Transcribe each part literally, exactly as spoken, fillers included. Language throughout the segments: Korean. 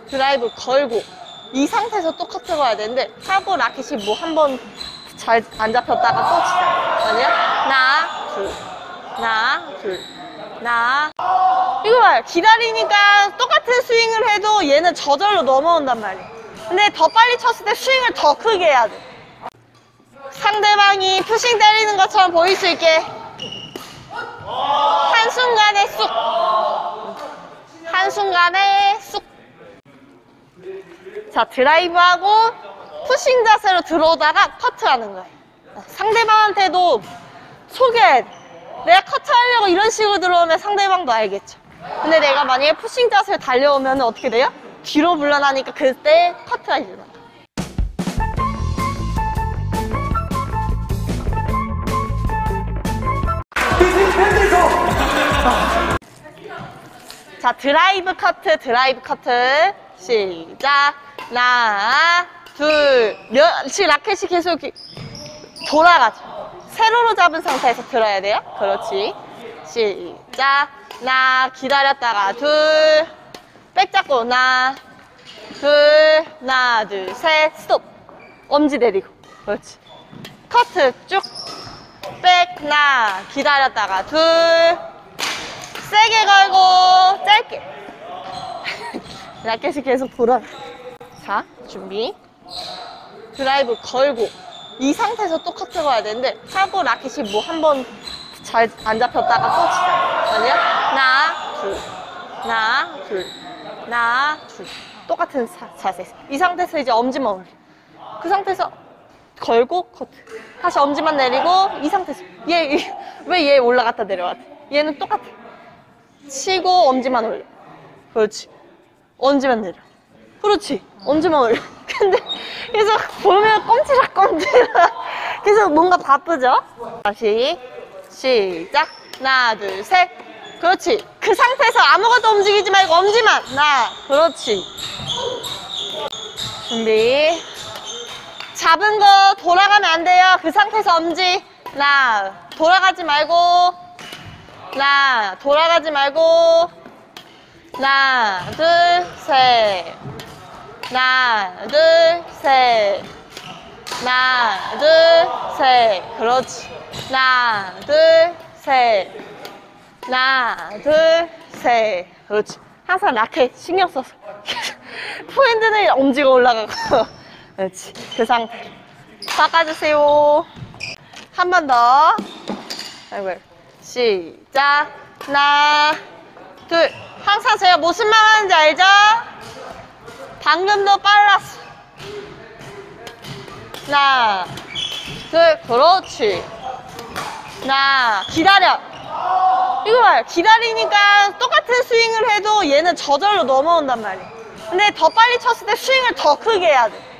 드라이브 걸고 이 상태에서 또 커트 가야 되는데 하고 라켓이 뭐 한 번 잘 안 잡혔다가 또 치자. 아니야? 하나, 둘, 하나, 둘, 하나. 이거 봐요. 기다리니까 똑같은 스윙을 해도 얘는 저절로 넘어온단 말이야. 근데 더 빨리 쳤을 때 스윙을 더 크게 해야 돼. 상대방이 푸싱 때리는 것처럼 보일 수 있게 한순간에 쑥, 한순간에 쑥. 자, 드라이브하고 푸싱 자세로 들어오다가 커트하는 거예요. 상대방한테도 소개해야 돼. 내가 커트하려고 이런 식으로 들어오면 상대방도 알겠죠. 근데 내가 만약에 푸싱 자세로 달려오면 어떻게 돼요? 뒤로 물러나니까 그때 커트가 일어나. 자, 드라이브 커트, 드라이브 커트. 시작. 하나, 둘, 몇, 지금 라켓이 계속 이렇게 돌아가죠. 세로로 잡은 상태에서 들어야 돼요. 그렇지. 시작. 하나, 기다렸다가 둘, 백 잡고 하나, 둘, 하나, 둘, 셋, 스톱. 엄지 내리고. 그렇지. 커트 쭉. 백, 하나, 기다렸다가 둘, 세게 걸고 짧게. 라켓이 계속 돌아가. 자, 준비. 드라이브 걸고 이 상태에서 또 커트 가야 되는데 하고 라켓이 뭐 한 번 잘 안 잡혔다가 또 치자. 아니야? 하나, 둘, 하나, 둘, 하나, 둘. 똑같은 사, 자세. 이 상태에서 이제 엄지만 올려. 그 상태에서 걸고 커트. 다시 엄지만 내리고 이 상태에서 얘 왜 얘 올라갔다 내려갔다. 얘는 똑같아. 치고 엄지만 올려. 그렇지. 엄지만 내려. 그렇지. 엄지만 올려. 근데 계속 보면 꼼지락 꼼지락 계속 뭔가 바쁘죠? 다시 시작. 하나, 둘, 셋. 그렇지. 그 상태에서 아무것도 움직이지 말고 엄지만. 하나. 그렇지. 준비. 잡은 거 돌아가면 안 돼요. 그 상태에서 엄지. 하나. 돌아가지 말고. 하나. 돌아가지 말고. 하나, 둘, 셋. 하나, 둘, 셋. 하나, 둘, 셋. 그렇지. 하나, 둘, 셋. 하나, 둘, 셋. 그렇지. 항상 라켓 신경 써서. 포핸드는 엄지가 올라가고. 그렇지. 그 상태. 바꿔주세요. 한 번 더. 아이고. 시작. 하나, 둘. 항상 제가 무슨 말 하는지 알죠? 방금도 빨랐어. 하나, 둘, 그렇지. 하나, 기다려. 이거 봐요. 기다리니까 똑같은 스윙을 해도 얘는 저절로 넘어온단 말이야. 근데 더 빨리 쳤을 때 스윙을 더 크게 해야 돼.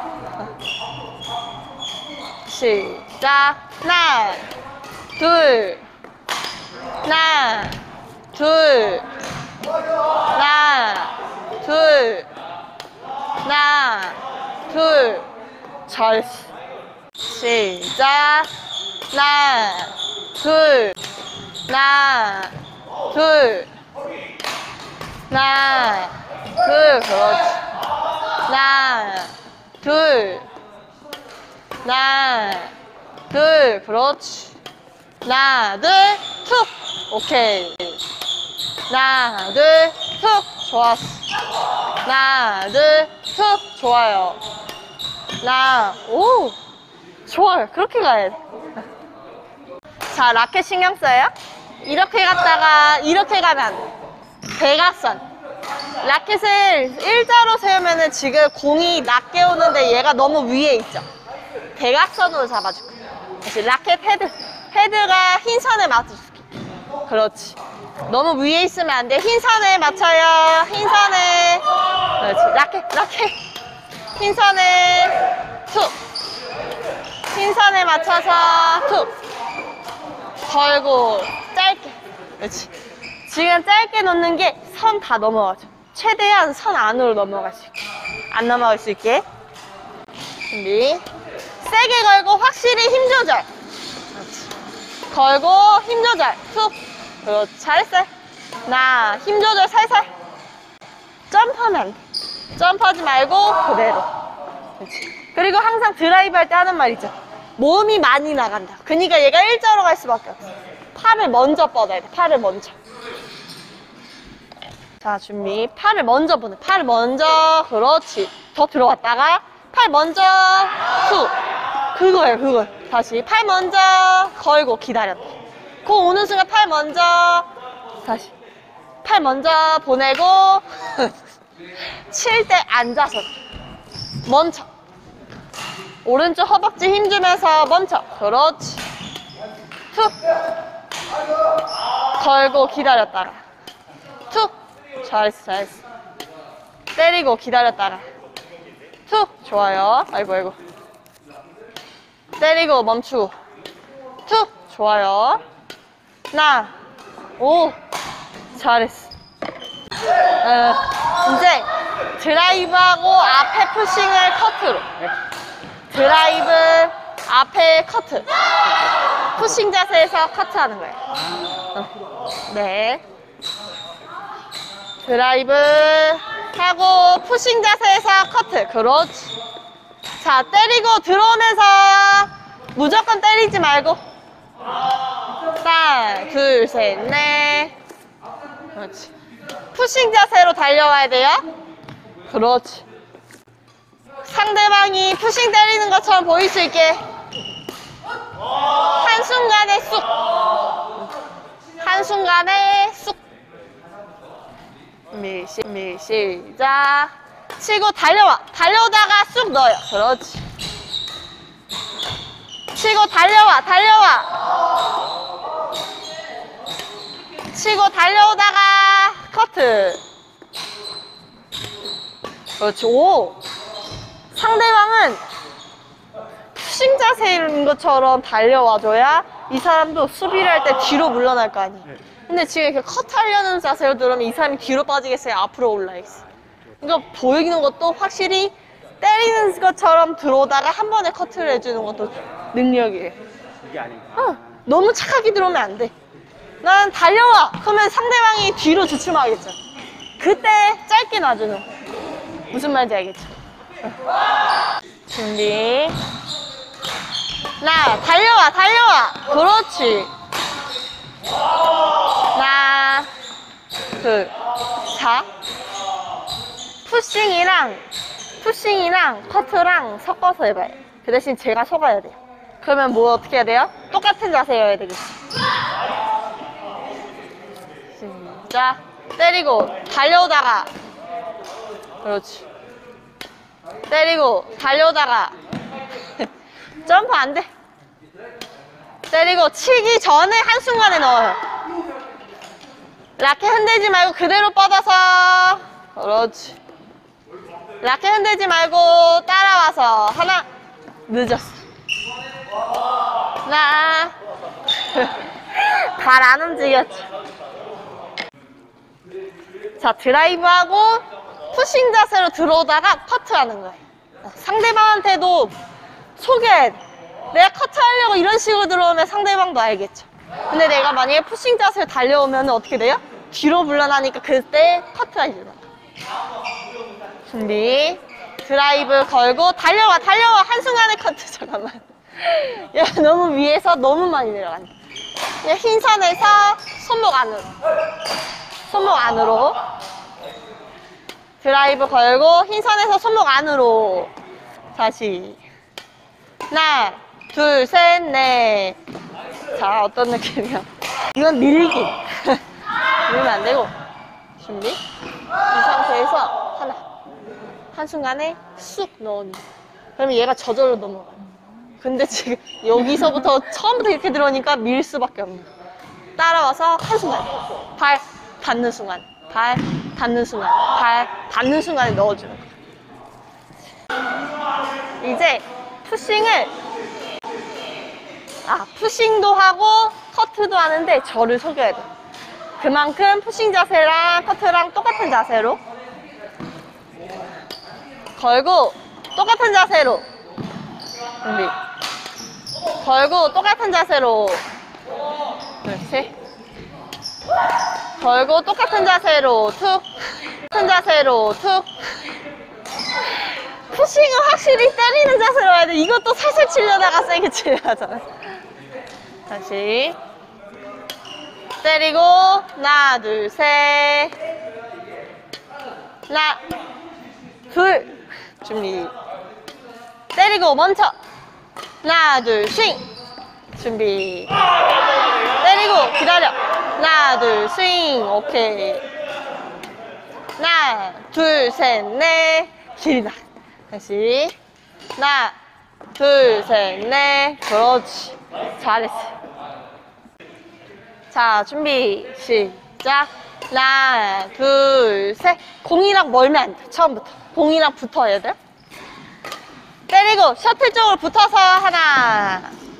시작. 하나, 둘, 하나, 둘, 하나, 둘, 하나, 둘. 잘했어. 시작. 하나, 둘, 하나, 둘, 하나, 둘. 그렇지. 하나, 둘, 하나, 둘. 그렇지. 하나, 둘, 툭. 오케이. 하나, 둘, 툭. 좋았어. 하나, 둘, 툭. 좋아요. 하나, 오. 좋아요. 그렇게 가야 돼. 자, 라켓 신경 써요? 이렇게 갔다가 이렇게 가면 안 돼. 대각선. 라켓을 일자로 세우면은 지금 공이 낮게 오는데 얘가 너무 위에 있죠. 대각선으로 잡아줄 거야. 다시 라켓 헤드. 헤드가 흰 선에 맞춰줄게. 그렇지. 너무 위에 있으면 안 돼. 흰 선에 맞춰요. 흰 선에. 그렇지. 라켓, 라켓. 흰 선에 툭. 흰 선에 맞춰서 툭. 걸고 짧게. 그렇지. 지금 짧게 놓는 게 선 다 넘어가죠. 최대한 선 안으로 넘어갈 수 있게. 안 넘어갈 수 있게. 준비. 세게 걸고 확실히 힘 조절. 그렇지. 걸고 힘 조절. 툭. 그렇지. 잘했어요. 나 힘 조절 살살. 점프하면 안 돼. 점프하지 말고 그대로. 그렇지. 그리고 항상 드라이브 할 때 하는 말 있죠. 몸이 많이 나간다. 그러니까 얘가 일자로 갈 수밖에 없어. 팔을 먼저 뻗어야 돼. 팔을 먼저. 자, 준비. 팔을 먼저 보내. 팔을 먼저. 그렇지. 더 들어갔다가 팔 먼저. 후. 그거예요, 그거. 다시 팔 먼저 걸고 기다렸다. 공 오는 순간 팔 먼저. 다시 팔 먼저 보내고 칠 때 앉아서 멈춰. 오른쪽 허벅지 힘주면서 멈춰. 그렇지. 툭 걸고 기다렸다가 툭. 잘했어, 잘했어. 때리고 기다렸다가 툭. 좋아요. 아이고 아이고. 때리고 멈추고 툭. 좋아요. 하나. 오. 잘했어. 어, 이제 드라이브하고 앞에 푸싱을 커트로. 드라이브 앞에 커트. 푸싱 자세에서 커트하는 거예요. 어. 네. 드라이브 하고 푸싱 자세에서 커트. 그렇지. 자, 때리고 들어오면서 무조건 때리지 말고 하나, 둘, 셋, 넷. 그렇지. 푸싱 자세로 달려와야 돼요. 그렇지. 상대방이 푸싱 때리는 것처럼 보일 수 있게 한순간에 쑥. 한순간에 쑥. 밀시, 밀, 시작. 치고 달려와. 달려오다가 쑥 넣어요. 그렇지. 치고 달려와. 달려와. 치고 달려오다가 커트. 그렇지. 오. 상대방은 푸싱 자세인 것처럼 달려와줘야 이 사람도 수비를 할 때 뒤로 물러날 거 아니에요. 근데 지금 이렇게 컷하려는 자세로 들어오면 이 사람이 뒤로 빠지겠어요? 앞으로 올라있어? 그러니까 보이는 것도 확실히 때리는 것처럼 들어오다가 한 번에 커트를 해주는 것도 능력이에요. 이게 아닌가? 어, 너무 착하게 들어오면 안 돼. 난 달려와! 그러면 상대방이 뒤로 주춤하겠죠. 그때 짧게 놔주는 거. 무슨 말인지 알겠죠? 어. 준비. 하나, 달려와, 달려와! 그렇지. 하나, 둘, 자. 푸싱이랑, 푸싱이랑 커트랑 섞어서 해봐요. 그 대신 제가 속아야 돼요. 그러면 뭐 어떻게 해야 돼요? 똑같은 자세여야 되겠지. 시작. 때리고, 달려오다가. 그렇지. 때리고, 달려오다가. 점프 안 돼. 때리고, 치기 전에 한순간에 넣어요. 라켓 흔들지 말고 그대로 뻗어서. 그렇지. 라켓 흔들지 말고 따라와서. 하나. 늦었어. 하나. 발 안 움직였지. 자, 드라이브하고 푸싱 자세로 들어오다가 커트하는 거예요. 상대방한테도 소개해. 내가 커트하려고 이런 식으로 들어오면 상대방도 알겠죠. 근데 내가 만약에 푸싱 자세로 달려오면 어떻게 돼요? 뒤로 물러나니까 그때 커트해주는 거예요. 준비. 드라이브 걸고 달려와, 달려와. 한순간에 커트. 잠깐만. 야, 너무 위에서 너무 많이 내려간다. 그냥 흰 선에서 손목 안으로. 손목 안으로. 드라이브 걸고 흰 선에서 손목 안으로. 다시. 하나, 둘, 셋, 넷. 자, 어떤 느낌이야? 이건 밀기. 밀면 안 되고. 준비. 이 상태에서 하나. 한순간에 쑥 넣는. 그러면 얘가 저절로 넘어가요. 근데 지금 여기서부터 처음부터 이렇게 들어오니까 밀 수밖에 없는. 따라와서 한순간. 발 닿는 순간. 발 닿는 순간. 발 닿는 순간에 넣어주는 거예요. 이제 푸싱을 아 푸싱도 하고 커트도 하는데 저를 속여야 돼. 그만큼 푸싱 자세랑 커트랑 똑같은 자세로 걸고 똑같은 자세로 준비. 걸고 똑같은 자세로. 그렇지. 걸고 똑같은 자세로 툭. 똑같은 자세로 툭. 푸싱은 확실히 때리는 자세로 해야 돼. 이것도 살살 치려다가 세게 치려 하잖아. 다시. 때리고, 하나, 둘, 셋. 하나, 둘. 준비. 때리고 멈춰. 하나, 둘, 스윙. 준비. 때리고 기다려. 하나, 둘, 스윙. 오케이. 하나, 둘, 셋, 넷. 길다. 다시. 하나, 둘, 셋, 넷. 그렇지. 잘했어. 자, 준비. 시작. 하나, 둘, 셋. 공이랑 멀면 안 돼. 처음부터. 공이랑 붙어야 돼. 때리고 셔틀 쪽으로 붙어서 하나.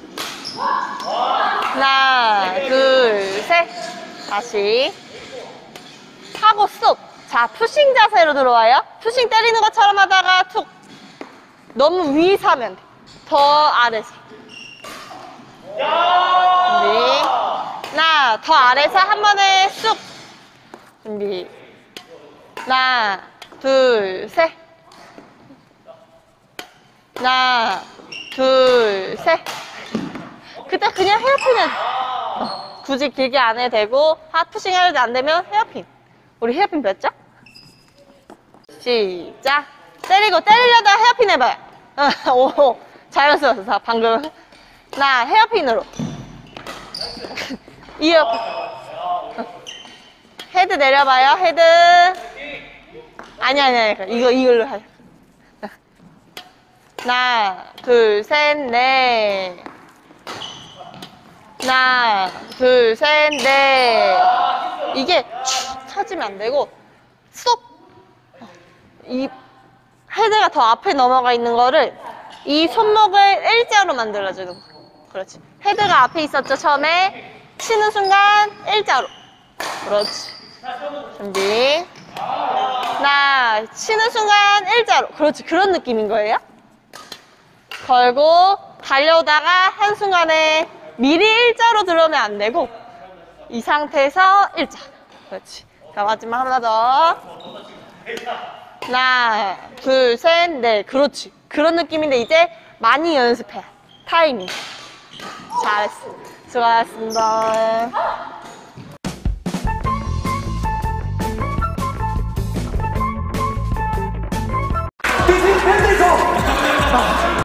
하나, 둘, 셋. 다시. 하고 쏙. 자, 푸싱 자세로 들어와요. 푸싱 때리는 것처럼 하다가 툭. 너무 위에서 하면 돼. 더 아래서. 준비. 하나, 더 아래서 한 번에 쑥. 준비. 하나, 둘, 셋. 하나, 둘, 셋. 그때 그냥 헤어핀은 어, 굳이 길게 안 해도 되고 핫푸싱 해도 안 되면 헤어핀. 우리 헤어핀 몇 점? 시작. 때리고 때리려다 헤어핀 해봐요. 어, 오, 자연스러웠어 방금. 나 헤어핀으로. 이어. 헤드 내려봐요. 헤드. 아니 아니 아니. 이거 이걸로 하. 하나, 둘, 셋, 넷. 하나, 둘, 셋, 넷. 이게 축 터지면 안 되고 스톱. 이 헤드가 더 앞에 넘어가 있는 거를 이 손목을 일자로 만들어주는 거. 그렇지. 헤드가 앞에 있었죠 처음에. 치는 순간 일자로. 그렇지. 준비. 하나, 치는 순간 일자로. 그렇지. 그런 느낌인 거예요. 걸고 달려오다가 한순간에 미리 일자로 들어오면 안 되고 이 상태에서 일자. 그렇지. 자, 마지막 하나 더. 하나, 둘, 셋, 넷. 그렇지. 그런 느낌인데 이제 많이 연습해. 타이밍. 잘했어. 수고하셨습니다.